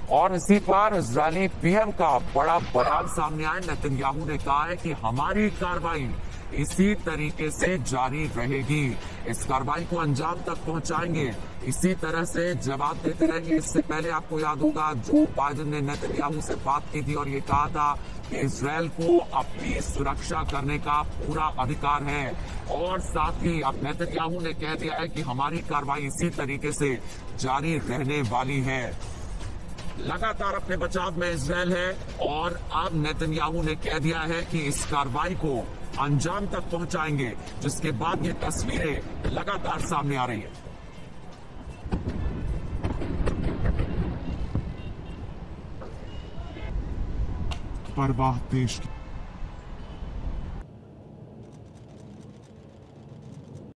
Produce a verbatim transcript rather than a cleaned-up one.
और इसी पर इजरायली पीएम का बड़ा बयान सामने आया। नेतन्याहू ने कहा है कि हमारी कार्रवाई इसी तरीके से जारी रहेगी, इस कार्रवाई को अंजाम तक पहुंचाएंगे, इसी तरह से जवाब देते रहेंगे। इससे पहले आपको याद होगा जो बाइडेन ने नेतन्याहू से बात की थी और ये कहा था कि इजराइल को अपनी सुरक्षा करने का पूरा अधिकार है। और साथ ही अब नेतन्याहू ने कह दिया है कि हमारी कार्रवाई इसी तरीके से जारी रहने वाली है। लगातार अपने बचाव में इजराइल है और अब नेतन्याहू ने कह दिया है कि इस कार्रवाई को अंजाम तक पहुंचाएंगे, जिसके बाद ये तस्वीरें लगातार सामने आ रही है। परवाह देश की